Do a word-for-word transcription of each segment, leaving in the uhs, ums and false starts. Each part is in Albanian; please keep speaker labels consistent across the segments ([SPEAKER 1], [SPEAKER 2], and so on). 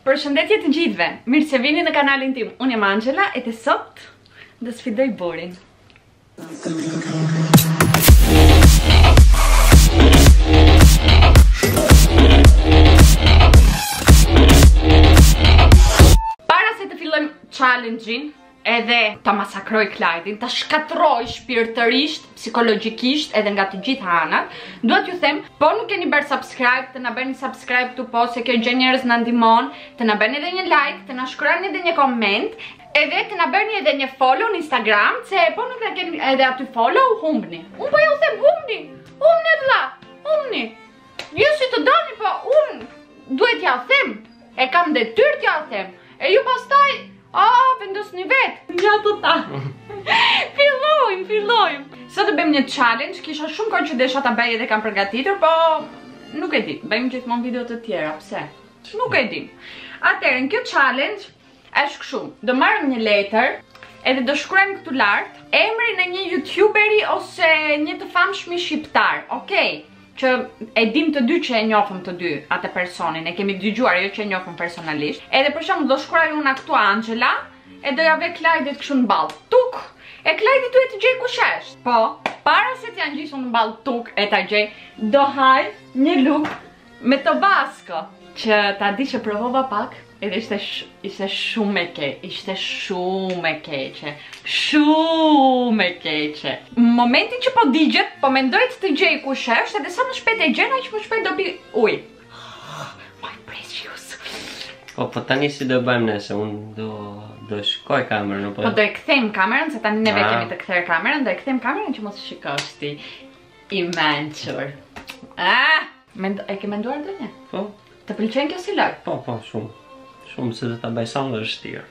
[SPEAKER 1] Përshëndetje të gjithëve. Mirë se vini në kanalin tim. Unë jam Angela e të sot do sfidoj Borin. Para se të fillojmë challenge-in, edhe ta masakroj Klajdin, ta shkatroj shpirtërisht, psikologjikisht, edhe nga të gjitha anat, duhet ju them, po nuk keni bërë subscribe, të na bëni subscribe tu po, se kjo gjë njerëz na ndihmon, të na bëni edhe një like, të na shkruani edhe një comment, edhe të na bëni edhe një follow në Instagram, se po nuk na keni edhe aty follow, humbni. Unë po ju them, humbni, humbni vlla, humbni. Jo si të doni, po unë duhet ja them, e kam detyrë t'ja them, e ju pastaj a, vendosni vetë. Ja të ta. Fillojmë, fillojmë. Sot të bëjmë një challenge, kisha shumë kohë që desha ta bëj edhe kam përgatitur, po nuk e di. Bëjmë gjithmonë video të tjera, pse? Nuk e di. Atëherë, në kjo challenge është kështu. Do marrim një letër, edhe do shkruajmë këtu lart emrin e një youtuberi ose një të famshëm shqiptar. Okej. Që e dim të dy që e njohëm të dy atë personin, e kemi dëgjuar, jo që e njohëm personalisht. Edhe për shembull do shkruaj unë këtu Angela, e do ja vë Klajdit kështu në ball. Tuk. E Klajdi duhet të gjej kush është. Po, para se të janë gjysur në ball tuk e ta gjej, do haj një luk me Tabasco, që ta di që provova pak, edhe ishte sh ishte shumë e keq, ishte shumë e keqe. Shumë e keqe. Momentin që po digjet, po mendoj të gjej kush është, edhe sa më shpejt e gjen, aq më shpejt do bi ujë. My precious.
[SPEAKER 2] Po, po tani si do bëjmë nëse unë do do shkoj kamerën apo?
[SPEAKER 1] Po do e kthejmë kamerën, se tani neve kemi të kthyer kamerën, do e kthejmë kamerën që mos shikosh ti i mençur. Ah, mend e ke menduar ndonjë?
[SPEAKER 2] Po.
[SPEAKER 1] Të pëlqen kjo si loj?
[SPEAKER 2] Po, po, shumë. Shumë se do ta bëj sa më vështirë.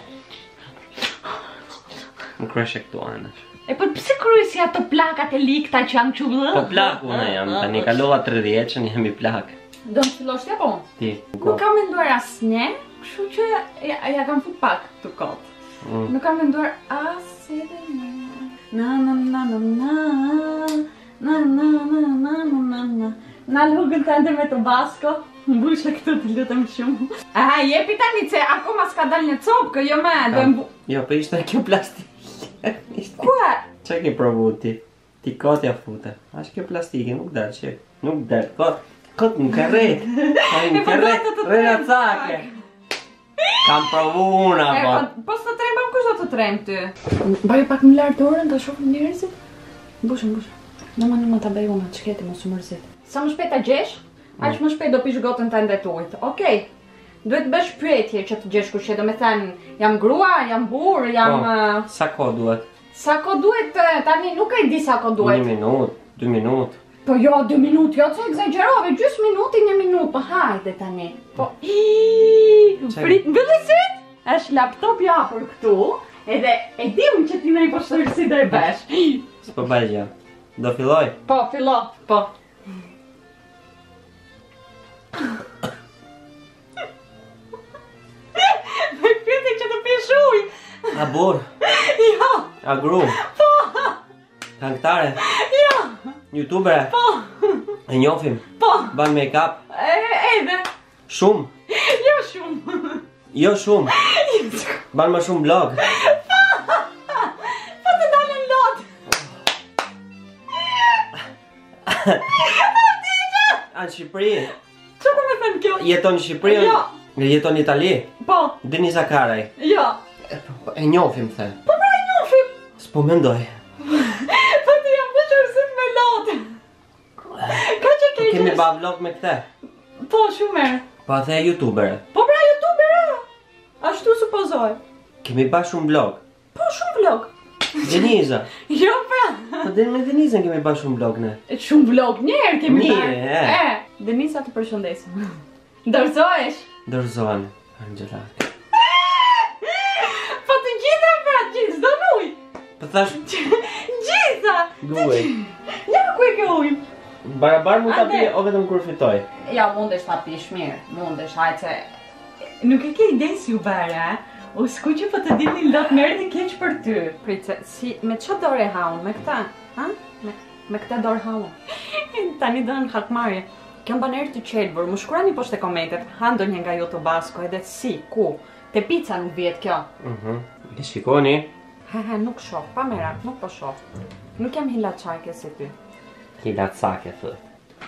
[SPEAKER 2] Më kresh e këtu anësh.
[SPEAKER 1] E po pse kryej si ato plakat e likta që janë çullë?
[SPEAKER 2] Po plak unë jam, tani kalova tridhjetë, jam i plak.
[SPEAKER 1] Do të fillosh ti apo?
[SPEAKER 2] Ti.
[SPEAKER 1] Nuk kam menduar asnjë, kështu që ja, ja kam fut pak të kot. Mm. Nuk kam menduar as edhe një. Na na na na na. Na na na na na na. Na lugën tande me Tabasco. Mbushe këtu të lutem shumë. Aha, jepi tani se akoma s'ka dal një copë, jo më, do mbu...
[SPEAKER 2] Jo, po ishte kjo plastik.
[SPEAKER 1] Kua?
[SPEAKER 2] Çe ke provu ti? Ti kot ja fute. As kjo plastike nuk dal çe. Nuk dal. Kot, kot nuk ka rret. Ai nuk ka rret. Rena cake. Kam provu una po.
[SPEAKER 1] Po s'të trembam, kush do të trem ty? Bëj pak më lart orën ta shohim njerëzit. Mbush, mbush. Në më në më të bëj unë atë shketi, mos u mërzit. Sa më shpejt ta gjesh, aq më shpejt do pish gotën tënde të ujit. Okej. Duhet bësh pyetje që të gjesh kush je, do me thënë, jam grua, jam burr, jam...
[SPEAKER 2] Sa kohë duhet?
[SPEAKER 1] Sa kohë duhet, tani nuk e di sa kohë duhet.
[SPEAKER 2] Një minutë, dy minutë.
[SPEAKER 1] Po jo, dy minutë, jo që egzagerove, gjys minuti, një minutë, po hajde tani. Po, iiii, prit, mbyllisit, është laptop japur këtu, edhe e dim që ti në i poshtër si do e bësh.
[SPEAKER 2] S'po bëj gjë. Do filloj?
[SPEAKER 1] Po, fillo, po. Me pyetje që të pish ujë.
[SPEAKER 2] A burr?
[SPEAKER 1] Jo.
[SPEAKER 2] A gru?
[SPEAKER 1] Po.
[SPEAKER 2] Këngëtare?
[SPEAKER 1] Jo.
[SPEAKER 2] Youtubere?
[SPEAKER 1] Po.
[SPEAKER 2] E njohim?
[SPEAKER 1] Po.
[SPEAKER 2] Ban make-up?
[SPEAKER 1] E, edhe.
[SPEAKER 2] Shumë?
[SPEAKER 1] Jo shumë.
[SPEAKER 2] Jo shumë? Ban më shumë blog?
[SPEAKER 1] Po. Po të dalën lot.
[SPEAKER 2] A në Shqipëri?
[SPEAKER 1] Që ku me thënë kjo?
[SPEAKER 2] Jeton në Shqipëri?
[SPEAKER 1] Jo.
[SPEAKER 2] Jeton në Itali?
[SPEAKER 1] Po.
[SPEAKER 2] Deni Zakaraj?
[SPEAKER 1] Jo.
[SPEAKER 2] E njohim, the.
[SPEAKER 1] Po pra e njohim.
[SPEAKER 2] S'po mendoj.
[SPEAKER 1] Po të jam vëshër sët me lotë. Ka që ke
[SPEAKER 2] Kemi ba vlog me këte?
[SPEAKER 1] Po, shumë merë.
[SPEAKER 2] Po the youtubere?
[SPEAKER 1] Po pra youtubere. Ashtu supozoj.
[SPEAKER 2] Kemi ba shumë vlog?
[SPEAKER 1] Po shumë vlog.
[SPEAKER 2] Deniza?
[SPEAKER 1] Jo pra.
[SPEAKER 2] Po dhe me Denizën kemi ba shumë vlog ne?
[SPEAKER 1] Shumë vlog njerë kemi ba.
[SPEAKER 2] Mirë, e.
[SPEAKER 1] E, Deniza të përshëndesim. Dorëzohesh.
[SPEAKER 2] Dorëzohen, Angela.
[SPEAKER 1] Po të gjitha pra, gjithë, zdo nuj.
[SPEAKER 2] Po thash...
[SPEAKER 1] Gjitha.
[SPEAKER 2] Luaj.
[SPEAKER 1] Ja ku e ke uj.
[SPEAKER 2] Barabar mund ta pi o vetëm kur fitoj?
[SPEAKER 1] Ja, mundesh ta pish mirë, mundesh, hajtë se... Nuk e ke ide si u bërë, e? U s'ku që po të dini lot merë të keq për ty. Pritë, si, me që dorë e haun, me këta? Ha? Me, me këta dorë haun. Tani do në hakmarje. Kjo mban erë të qelbur, më shkruani poshtë te komentet, ha ndonjë nga ju të basko, edhe si, ku? Te pica nuk vjet kjo.
[SPEAKER 2] Mhm. E shikoni?
[SPEAKER 1] He he, nuk shoh, pa merak, nuk po shoh. Nuk jam hilaçake si ty.
[SPEAKER 2] Hilacake thot.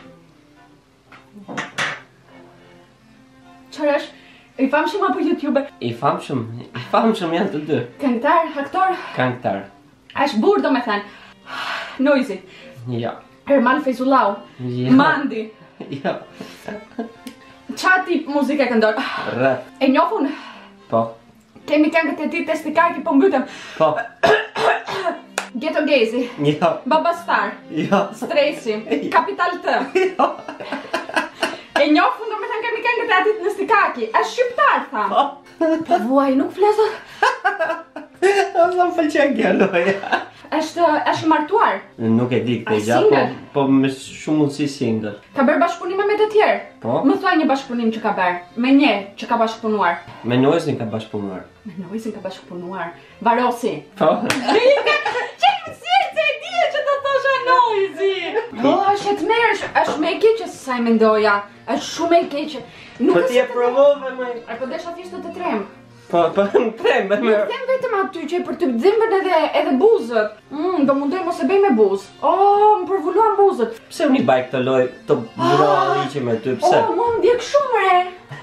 [SPEAKER 1] Çfarë është? I famshëm apo youtuber?
[SPEAKER 2] I famshëm, i famshëm janë të dy.
[SPEAKER 1] Këngëtar, aktor?
[SPEAKER 2] Këngëtar.
[SPEAKER 1] Është burr domethënë. Noizi.
[SPEAKER 2] Ja.
[SPEAKER 1] Ermal Feyzullau.
[SPEAKER 2] Ja.
[SPEAKER 1] Mandi.
[SPEAKER 2] Ja.
[SPEAKER 1] Qa tip muzike këndon?
[SPEAKER 2] Rap.
[SPEAKER 1] E njofun?
[SPEAKER 2] Po.
[SPEAKER 1] Kemi këngët e ti testikaki po mbytem.
[SPEAKER 2] Po.
[SPEAKER 1] Ghetto Gezi.
[SPEAKER 2] Ja.
[SPEAKER 1] Baba Star.
[SPEAKER 2] Ja.
[SPEAKER 1] Stresi. Kapital T.
[SPEAKER 2] Ja.
[SPEAKER 1] E njofun do me thënë kemi këngët e atit testikaki. Është shqiptar, tham. Po vuaj, nuk flesë.
[SPEAKER 2] A më pëlqen kjo loja.
[SPEAKER 1] Është është martuar.
[SPEAKER 2] Nuk e di këtë
[SPEAKER 1] A,
[SPEAKER 2] gjatë, po,
[SPEAKER 1] single?
[SPEAKER 2] po me shumë mundësi single.
[SPEAKER 1] Ka bërë bashkëpunime me të tjerë.
[SPEAKER 2] Po.
[SPEAKER 1] Më thuaj një bashkëpunim që ka bërë. Me një që ka bashkëpunuar.
[SPEAKER 2] Me Noizin ka bashkëpunuar.
[SPEAKER 1] Me Noizin ka bashkëpunuar. Varosi.
[SPEAKER 2] Po.
[SPEAKER 1] Që më sirë se e dije që të thosha Noizi. Po, është e të mersh, është me e keqe se sa i mendoja. është shumë e keqe. Nuk
[SPEAKER 2] Po ti e provove me...
[SPEAKER 1] A po desha thjesht të trem.
[SPEAKER 2] Po, po në trem, me...
[SPEAKER 1] Nuk them vetëm aty që për të dhimbën edhe, edhe buzët. Mm, do mundoj mos e bëj me buzë. Oh, më përvulluan buzët.
[SPEAKER 2] Pse unë i baj këtë loj të bura liqe me ty, pse?
[SPEAKER 1] Oh, më më ndjek shumë, re.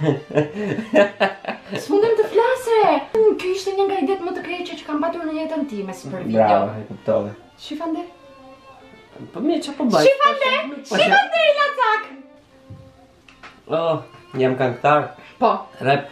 [SPEAKER 1] S'mundem të flasë, re. Mm, Kjo ishte një nga idet më të keqe që kam patur në jetën time si për video.
[SPEAKER 2] Bravo, e kuptove.
[SPEAKER 1] Shifande?
[SPEAKER 2] Po mi që po baj?
[SPEAKER 1] Shifande! Shifande i lacak!
[SPEAKER 2] Oh, jam këngëtar.
[SPEAKER 1] Po.
[SPEAKER 2] Rap.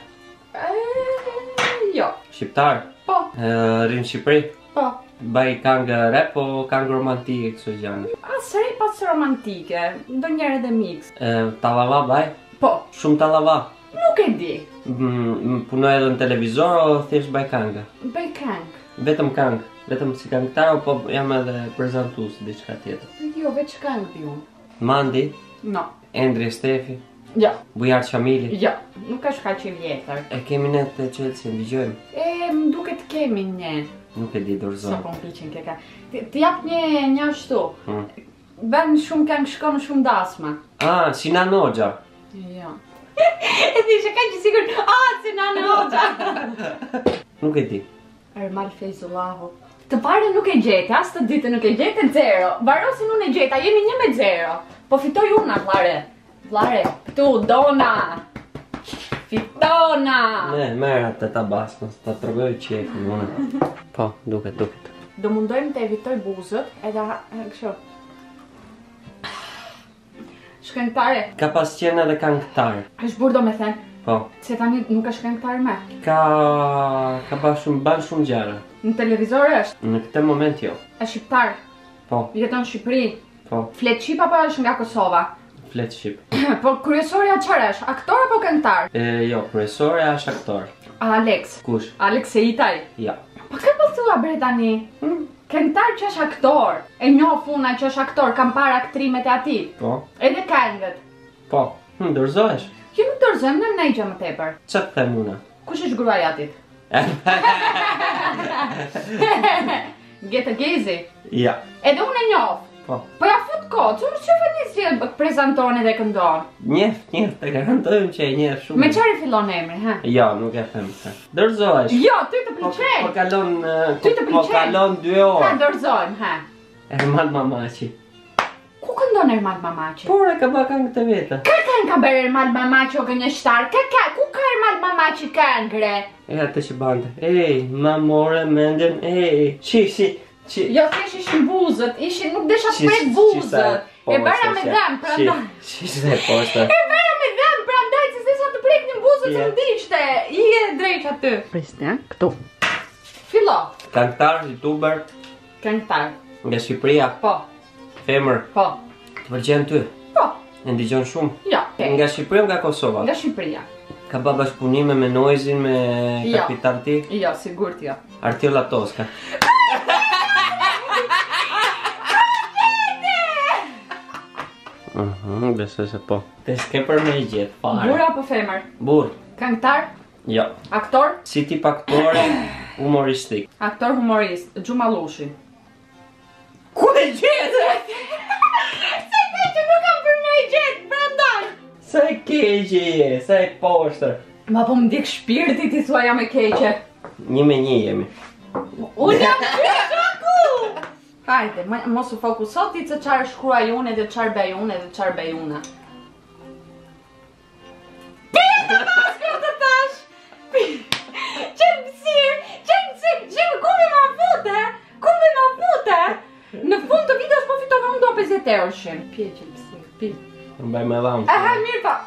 [SPEAKER 1] E, jo.
[SPEAKER 2] Shqiptar.
[SPEAKER 1] Po.
[SPEAKER 2] Rinë Shqipëri.
[SPEAKER 1] Po.
[SPEAKER 2] Baj këngë rap o këngë romantike këso gjane?
[SPEAKER 1] As rap pas romantike, ndonjëherë edhe mix.
[SPEAKER 2] Tallava baj?
[SPEAKER 1] Po.
[SPEAKER 2] Shumë tallava.
[SPEAKER 1] Nuk e di.
[SPEAKER 2] Mm, Punoj edhe në televizor o thjesht baj këngë?
[SPEAKER 1] Bëj këngë.
[SPEAKER 2] Vetëm këngë. Vetëm si këngëtar, po jam edhe prezentues diçka tjetër.
[SPEAKER 1] Jo, veç këngë di unë.
[SPEAKER 2] Mandi,
[SPEAKER 1] No.
[SPEAKER 2] Endri Stefi,
[SPEAKER 1] Jo.
[SPEAKER 2] Bujar Qamili.
[SPEAKER 1] Jo. Nuk është kaq i vjetër.
[SPEAKER 2] E kemi ne të Chelsea, ndëgjojmë.
[SPEAKER 1] E, më duket kemi një.
[SPEAKER 2] Nuk e di
[SPEAKER 1] Sa
[SPEAKER 2] dorëzon.
[SPEAKER 1] po më pëlqen kjo ka. Ti ti jap një një ashtu.
[SPEAKER 2] Hmm.
[SPEAKER 1] Bën shumë këngë, shkon shumë dasma.
[SPEAKER 2] Ah, Sinan Hoxha.
[SPEAKER 1] Jo. E di që ka që sigur, ah, Sinan Hoxha.
[SPEAKER 2] Nuk e di.
[SPEAKER 1] Ermal Feyzullahu. Të pare nuk e gjete, as të ditë nuk e gjete, zero. Varosin unë e gjeta, jemi një me zero. Po fitoj una, vlare. Vlare, këtu, dona. Fitona.
[SPEAKER 2] Ne, merë atë të tabasmës, të tërgoj qefin unë. Po, duket, duket.
[SPEAKER 1] Do mundojmë të evitoj buzët, edhe e, kështu. Shkëngtare,
[SPEAKER 2] Ka pas qenë edhe këngëtar.
[SPEAKER 1] është burdo me thënë,
[SPEAKER 2] Po.
[SPEAKER 1] se tani nuk është këngëtare me.
[SPEAKER 2] Ka... ka ba shumë, ban shumë gjara.
[SPEAKER 1] Në televizor është,
[SPEAKER 2] Në këtë moment jo.
[SPEAKER 1] është shqiptar,
[SPEAKER 2] Po,
[SPEAKER 1] jeton në Shqipëri,
[SPEAKER 2] po,
[SPEAKER 1] flet shqip apo është nga Kosova?
[SPEAKER 2] flet shqip.
[SPEAKER 1] Po kryesorja çfarë është? Aktor apo këngëtar?
[SPEAKER 2] E, jo, profesorja është aktor.
[SPEAKER 1] Alex.
[SPEAKER 2] Kush?
[SPEAKER 1] Alekseitaj.
[SPEAKER 2] Ja.
[SPEAKER 1] Po ka po thua bre tani? Këngëtar që është aktor. E njoh funa që është aktor, kam parë aktrimet e atij.
[SPEAKER 2] Po,
[SPEAKER 1] Edhe këngët.
[SPEAKER 2] po. Hm, dorëzohesh?
[SPEAKER 1] Që nuk dorëzojmë në një gjë më tepër.
[SPEAKER 2] Qa të them una?
[SPEAKER 1] Kush është gruaja atit? Geta Gezi.
[SPEAKER 2] Ja.
[SPEAKER 1] Edhe unë e njoh.
[SPEAKER 2] Po.
[SPEAKER 1] Po ja fut kohë, çu çu vjen si prezanton edhe këndon.
[SPEAKER 2] Njeft, njeft, të garantojmë që e njeft shumë.
[SPEAKER 1] Me çfarë fillon emri, ha?
[SPEAKER 2] Jo, nuk e them këtë. Dorëzohesh.
[SPEAKER 1] Jo, ty të
[SPEAKER 2] Po, po
[SPEAKER 1] pëlqej.
[SPEAKER 2] kalon... uh,
[SPEAKER 1] Ty të
[SPEAKER 2] Po
[SPEAKER 1] pëlqen?
[SPEAKER 2] kalon dy
[SPEAKER 1] Ha
[SPEAKER 2] orë.
[SPEAKER 1] dorëzojmë, ha.
[SPEAKER 2] Ermal Mamaci.
[SPEAKER 1] Ku këndon Ermal Mamaci?
[SPEAKER 2] Por e ka ba këngë të veta.
[SPEAKER 1] Ka këngë ka bërë Ermal Mamaci o gënjeshtar? Ka ka, ku ka Ermal Mamaci këngre?
[SPEAKER 2] E atë që bante. Ej, ma more mendjen, ej. Qi, si, qi.
[SPEAKER 1] Jo, thjesht ishin buzët, ishin nuk desha
[SPEAKER 2] Qi-
[SPEAKER 1] pret
[SPEAKER 2] qi
[SPEAKER 1] buzët.
[SPEAKER 2] sa-
[SPEAKER 1] E bëra
[SPEAKER 2] poshtë,
[SPEAKER 1] me
[SPEAKER 2] qi-
[SPEAKER 1] dëm, prandaj.
[SPEAKER 2] Qi, qi se poshtë.
[SPEAKER 1] E bëra me dëm, prandaj se s'desha të preknin buzët se
[SPEAKER 2] Je.
[SPEAKER 1] më diqte. I e drejt aty. Prisni, këtu. Fillo.
[SPEAKER 2] Këngëtar, youtuber,
[SPEAKER 1] Këngëtar.
[SPEAKER 2] nga Shqipëria,
[SPEAKER 1] Po,
[SPEAKER 2] femër,
[SPEAKER 1] po,
[SPEAKER 2] të pëlqen ty.
[SPEAKER 1] po.
[SPEAKER 2] E ndigjon shumë.
[SPEAKER 1] Jo, okay.
[SPEAKER 2] Nga Shqipëria o nga Kosova?
[SPEAKER 1] Nga Shqipëria.
[SPEAKER 2] Ka ba bashkëpunime me Noizin, me
[SPEAKER 1] Jo.
[SPEAKER 2] Kapital Ti,
[SPEAKER 1] Jo, sigurt jo.
[SPEAKER 2] Artiola Toska. Mhm, besoj se po. Te s'ke për me i gjithë, fare.
[SPEAKER 1] Burr apo femër?
[SPEAKER 2] Burr.
[SPEAKER 1] Këngëtar?
[SPEAKER 2] Jo.
[SPEAKER 1] Aktor?
[SPEAKER 2] Si tip aktore humoristik.
[SPEAKER 1] Aktor humorist, Xhumallushi.
[SPEAKER 2] Ku e gjithë?
[SPEAKER 1] Se të që nuk kam për në i gjithë, prandaj.
[SPEAKER 2] Sa e keqe je, sa e poshtër.
[SPEAKER 1] Ma po më dik shpirti ti thua jam e keqe.
[SPEAKER 2] Një me një jemi.
[SPEAKER 1] Unë jam shaku! Hajde, mos u fokuso ti se qarë shkruaj unë edhe qarë bej unë edhe qarë bej unë. Pete maskër të tash! Qenë pësirë, qenë pësirë, qenë ku me ma fute? Ku me ma fute? Në fund të videos po fitove unë do pesëdhjetë euro shem. Pje qenë pësirë, pi.
[SPEAKER 2] Më baj me dhamë.
[SPEAKER 1] Aha, mirë pa.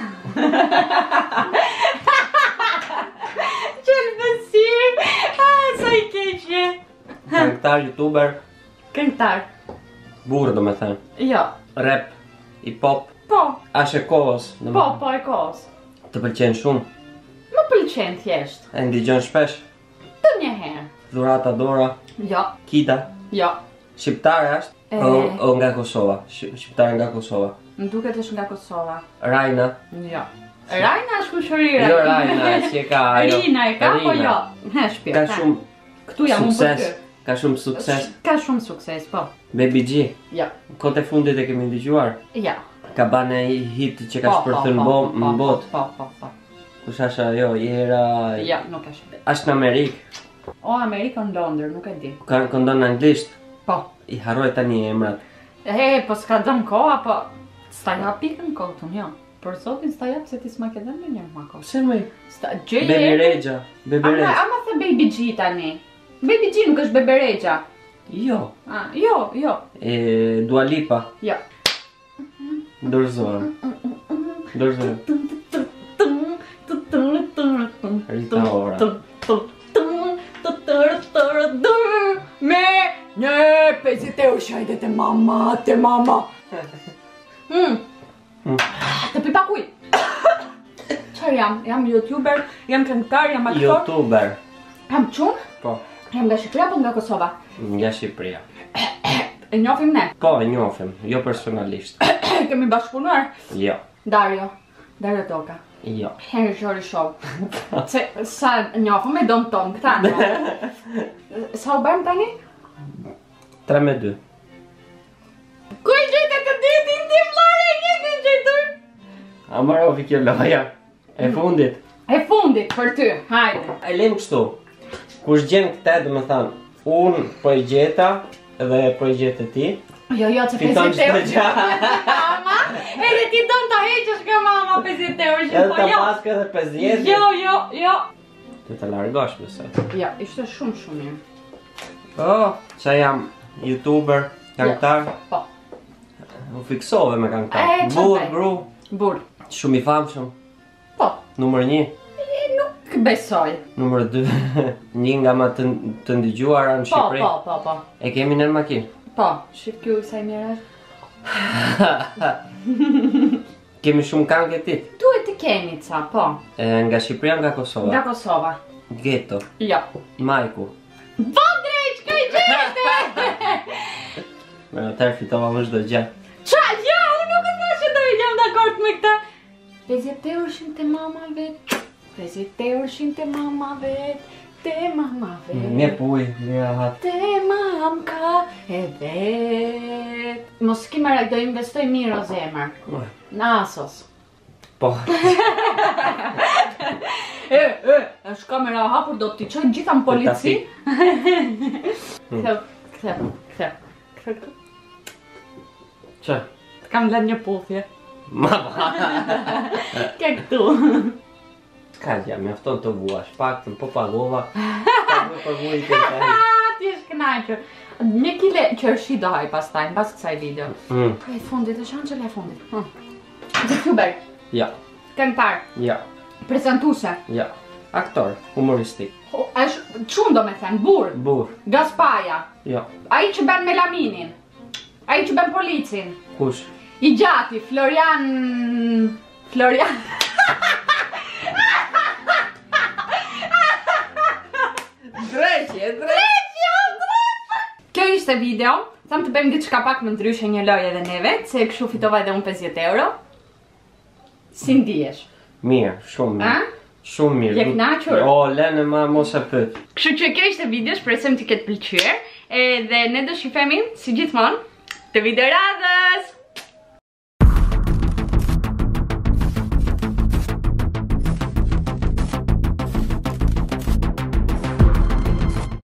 [SPEAKER 1] Qenë pësirë, sa i keqe.
[SPEAKER 2] Këngëtar, youtuber.
[SPEAKER 1] Këngëtar.
[SPEAKER 2] Burë do me thënë.
[SPEAKER 1] Jo.
[SPEAKER 2] Rap, hip-hop.
[SPEAKER 1] Po.
[SPEAKER 2] Ashe kohës.
[SPEAKER 1] Po, po e kohës.
[SPEAKER 2] Të pëlqen shumë.
[SPEAKER 1] Më pëlqen thjesht.
[SPEAKER 2] E ndigjon shpesh.
[SPEAKER 1] Të një herë.
[SPEAKER 2] Dhurata Dora.
[SPEAKER 1] Jo.
[SPEAKER 2] Kida.
[SPEAKER 1] Jo.
[SPEAKER 2] Shqiptare është? O, o nga Kosova. Shqiptare nga Kosova.
[SPEAKER 1] Më duket është nga Kosova.
[SPEAKER 2] Rajna.
[SPEAKER 1] Jo. Rajna është kushërira.
[SPEAKER 2] Jo Rajna, që ka ajo.
[SPEAKER 1] Rina e ka, po jo. He, shpirë.
[SPEAKER 2] Ka shumë
[SPEAKER 1] Këtu jam unë për ty.
[SPEAKER 2] Ka shumë sukses.
[SPEAKER 1] Ka shumë sukses, po.
[SPEAKER 2] Baby G.
[SPEAKER 1] Jo.
[SPEAKER 2] Kote fundit e kemi ndëgjuar.
[SPEAKER 1] Jo.
[SPEAKER 2] Ka bane hit që ka shpërthën në botë.
[SPEAKER 1] Po, po, po.
[SPEAKER 2] Kush asha jo, jera...
[SPEAKER 1] Jo, nuk është.
[SPEAKER 2] Ashtë në Amerikë.
[SPEAKER 1] O, Amerikë në Londër, nuk e di.
[SPEAKER 2] Ka këndon në anglisht.
[SPEAKER 1] Po.
[SPEAKER 2] I haroj tani emrat.
[SPEAKER 1] E, po s'ka dëm koha, po... S'ta ja pikën kohë jo. Për zotin s'ta jap se ti s'ma ke dëmë një ma kohë.
[SPEAKER 2] Pse më?
[SPEAKER 1] Gjej
[SPEAKER 2] Baby Regja. Baby Regja.
[SPEAKER 1] Ama the Baby G tani. Baby G nuk është Baby Regja.
[SPEAKER 2] Jo.
[SPEAKER 1] Ah, jo, jo.
[SPEAKER 2] E, Dua Lipa.
[SPEAKER 1] Jo.
[SPEAKER 2] Dorëzora. Dorëzora. Rita Ora.
[SPEAKER 1] Me një pesëdhjetë euro shajde te mama, te mama. Mm. Të pi pa kuj. Qërë jam? Jam youtuber, jam këngëtar, jam aktor.
[SPEAKER 2] Youtuber.
[SPEAKER 1] Jam qunë?
[SPEAKER 2] Po.
[SPEAKER 1] Jam nga Shqipëria po nga Kosova?
[SPEAKER 2] Nga Shqipëria.
[SPEAKER 1] E njofim ne?
[SPEAKER 2] Po, e njofim, jo personalisht.
[SPEAKER 1] Kemi bashkëpunuar?
[SPEAKER 2] Jo.
[SPEAKER 1] Dario. Dario Toka.
[SPEAKER 2] Jo.
[SPEAKER 1] Henry Shori Show. Se, sa njofim e dom tom, këta në. Sa u bërëm tani?
[SPEAKER 2] tre me dy.
[SPEAKER 1] Ku i gjejtë të ditin ti flare e një të gjejtur?
[SPEAKER 2] Amarovi kjo loja. E fundit.
[SPEAKER 1] E fundit për ty, hajde.
[SPEAKER 2] E lem kështu. Kush gjen këte, dhe me thanë, unë po i gjeta dhe po i gjetë ti.
[SPEAKER 1] Jo, jo, që
[SPEAKER 2] Fiton
[SPEAKER 1] pesëdhjetë euro
[SPEAKER 2] çdo gjë.
[SPEAKER 1] mama, edhe ti don ta heqësh nga mama pesëdhjetë euro që
[SPEAKER 2] Edhe
[SPEAKER 1] po
[SPEAKER 2] ta
[SPEAKER 1] jo.
[SPEAKER 2] paske edhe pesëdhjetë.
[SPEAKER 1] Jo, jo, jo.
[SPEAKER 2] Të të largosh besoj.
[SPEAKER 1] Ja, ishte shumë shumë mirë.
[SPEAKER 2] Oh, qa jam youtuber, këngëtar.
[SPEAKER 1] Po.
[SPEAKER 2] U fiksove me
[SPEAKER 1] E,
[SPEAKER 2] këngëtar.
[SPEAKER 1] qa
[SPEAKER 2] Burr,
[SPEAKER 1] taj?
[SPEAKER 2] bru.
[SPEAKER 1] Burr.
[SPEAKER 2] Shumë i famshëm.
[SPEAKER 1] Po.
[SPEAKER 2] Numër një.
[SPEAKER 1] E, nuk besoj.
[SPEAKER 2] Numër dy. Një nga ma të, të ndigjuara në
[SPEAKER 1] Po,
[SPEAKER 2] Shqipëri.
[SPEAKER 1] po, po, po.
[SPEAKER 2] E kemi në makinë.
[SPEAKER 1] Po, shif kjo sa i mirë është.
[SPEAKER 2] Kemi shumë këngë e tit.
[SPEAKER 1] Duhet të kemi ca, po.
[SPEAKER 2] E, nga Shqipëria, nga Kosova.
[SPEAKER 1] Nga Kosova.
[SPEAKER 2] Ghetto.
[SPEAKER 1] Jo.
[SPEAKER 2] Majku.
[SPEAKER 1] Po drejt, ka i gjete!
[SPEAKER 2] Me në tërë fitova më shdo gjë.
[SPEAKER 1] Qa, ja, unë nuk e thashe do i jam dakord me këta. pesëdhjetë euro shim të mama vet. pesëdhjetë euro shim të mama vet. Te mama vet.
[SPEAKER 2] Një puj, një rahat.
[SPEAKER 1] Te mamka e vet. Mos ki më do investoj mirë o zemër. Në Asos.
[SPEAKER 2] Po.
[SPEAKER 1] E, e, është kamera hapur, do t'i qojnë gjitha në polici. Këtheu, këtheu, këtheu. Këtheu.
[SPEAKER 2] Që?
[SPEAKER 1] Kam lënë një puthje.
[SPEAKER 2] Ma ba.
[SPEAKER 1] Ke këtu.
[SPEAKER 2] Ka gja, me afton të vuash, pak të më po pagova. Pak më përvu i të taj.
[SPEAKER 1] Ti është kënaqur. Një kile që është i dohaj pastaj, në pas kësaj video.
[SPEAKER 2] Mm.
[SPEAKER 1] E fundit, është Angela e fundit. Hm. YouTuber,
[SPEAKER 2] Ja,
[SPEAKER 1] këngëtar,
[SPEAKER 2] ja,
[SPEAKER 1] prezentuse.
[SPEAKER 2] ja. Aktor, humoristik.
[SPEAKER 1] O, është çun do me thënë, burr,
[SPEAKER 2] Burr.
[SPEAKER 1] Gaspaja.
[SPEAKER 2] Ja.
[SPEAKER 1] Ai që bën melaminin. Ai që bën policin.
[SPEAKER 2] Kush?
[SPEAKER 1] I gjati, Florian... Florian...
[SPEAKER 2] Dreqje, dreqje!
[SPEAKER 1] Kjo ishte video. Tham të bëjmë diçka pak më ndryshe një lojë edhe neve, se kështu fitova edhe unë pesëdhjetë euro. Si ndihesh?
[SPEAKER 2] Mirë, shumë mirë.
[SPEAKER 1] A?
[SPEAKER 2] Shumë mirë.
[SPEAKER 1] Je kënaqur?
[SPEAKER 2] O, lene ma mos e pyet.
[SPEAKER 1] Kështu që kjo ishte video, shpresojmë të ketë pëlqyer. Edhe ne do shifemi, si gjithmonë, të video radhës!